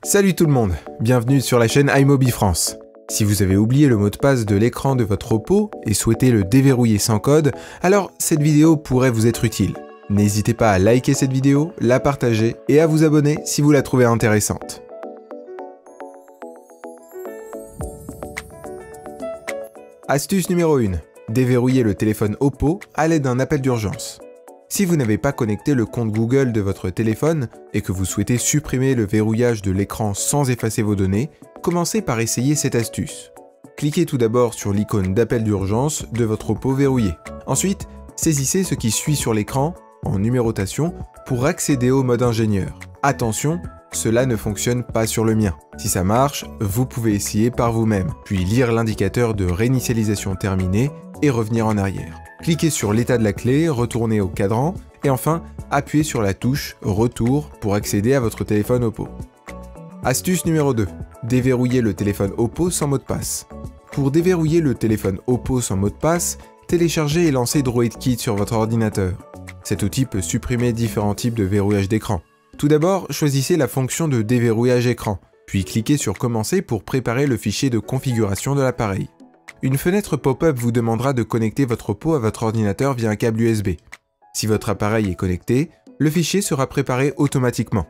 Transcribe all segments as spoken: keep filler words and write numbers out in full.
Salut tout le monde, bienvenue sur la chaîne iMobi France. Si vous avez oublié le mot de passe de l'écran de votre Oppo et souhaitez le déverrouiller sans code, alors cette vidéo pourrait vous être utile. N'hésitez pas à liker cette vidéo, la partager et à vous abonner si vous la trouvez intéressante. Astuce numéro un. Déverrouiller le téléphone Oppo à l'aide d'un appel d'urgence. Si vous n'avez pas connecté le compte Google de votre téléphone et que vous souhaitez supprimer le verrouillage de l'écran sans effacer vos données, commencez par essayer cette astuce. Cliquez tout d'abord sur l'icône d'appel d'urgence de votre Oppo verrouillé. Ensuite, saisissez ce qui suit sur l'écran, en numérotation, pour accéder au mode ingénieur. Attention, cela ne fonctionne pas sur le mien. Si ça marche, vous pouvez essayer par vous-même, puis lire l'indicateur de réinitialisation terminé et revenir en arrière. Cliquez sur l'état de la clé, retournez au cadran et enfin, appuyez sur la touche Retour pour accéder à votre téléphone Oppo. Astuce numéro deux. Déverrouiller le téléphone Oppo sans mot de passe. Pour déverrouiller le téléphone Oppo sans mot de passe, téléchargez et lancez DroidKit sur votre ordinateur. Cet outil peut supprimer différents types de verrouillage d'écran. Tout d'abord, choisissez la fonction de déverrouillage écran, puis cliquez sur Commencer pour préparer le fichier de configuration de l'appareil. Une fenêtre pop-up vous demandera de connecter votre Oppo à votre ordinateur via un câble U S B. Si votre appareil est connecté, le fichier sera préparé automatiquement.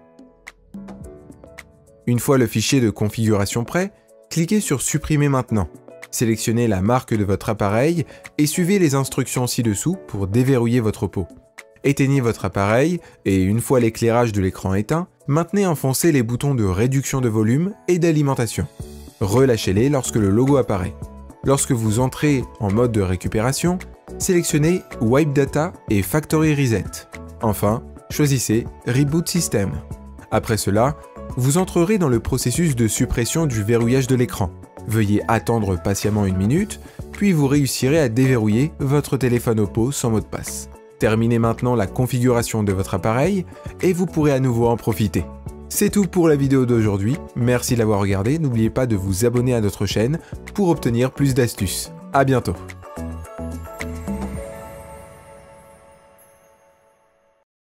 Une fois le fichier de configuration prêt, cliquez sur Supprimer maintenant. Sélectionnez la marque de votre appareil et suivez les instructions ci-dessous pour déverrouiller votre Oppo. Éteignez votre appareil et une fois l'éclairage de l'écran éteint, maintenez enfoncés les boutons de réduction de volume et d'alimentation. Relâchez-les lorsque le logo apparaît. Lorsque vous entrez en mode de récupération, sélectionnez Wipe Data et Factory Reset. Enfin, choisissez Reboot System. Après cela, vous entrerez dans le processus de suppression du verrouillage de l'écran. Veuillez attendre patiemment une minute, puis vous réussirez à déverrouiller votre téléphone Oppo sans mot de passe. Terminez maintenant la configuration de votre appareil et vous pourrez à nouveau en profiter. C'est tout pour la vidéo d'aujourd'hui, merci de l'avoir regardé, n'oubliez pas de vous abonner à notre chaîne pour obtenir plus d'astuces. À bientôt.